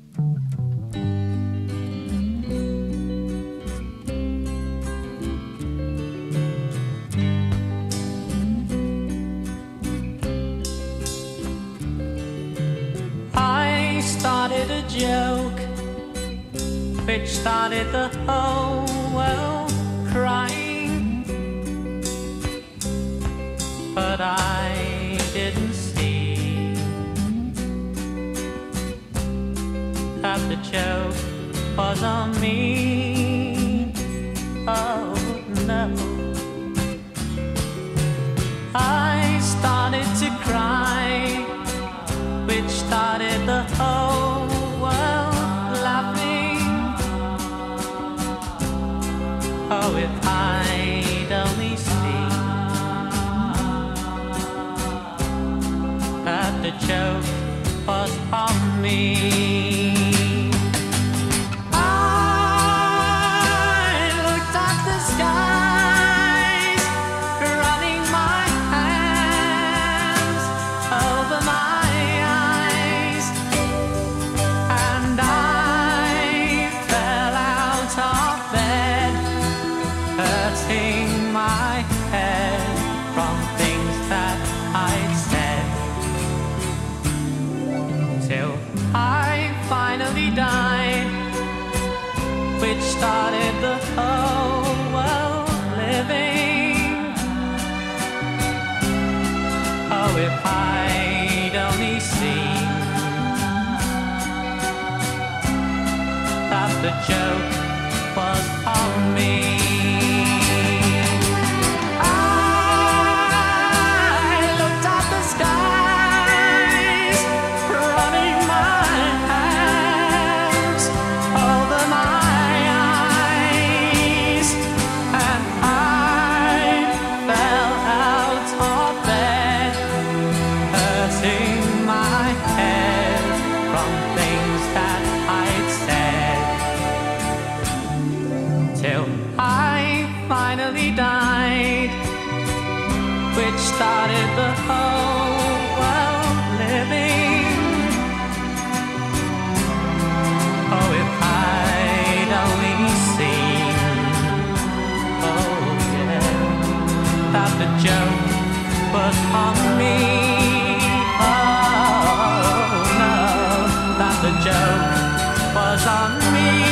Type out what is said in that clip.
I started a joke which started the whole world crying, but I didn't see that the joke was on me. Oh no. I started to cry, which started the whole world laughing. Oh, if I'd only seen that the joke was on me. I looked at the skies, running my hands over my eyes, and I fell out of bed, hurting my head from things that I'd said, till I finally died, which started the whole world living. Oh, if I'd only seen that the joke was on me. Till I finally died, which started the whole world living. Oh, if I'd only seen, oh yeah, that the joke was on me. Oh no, that the joke was on me.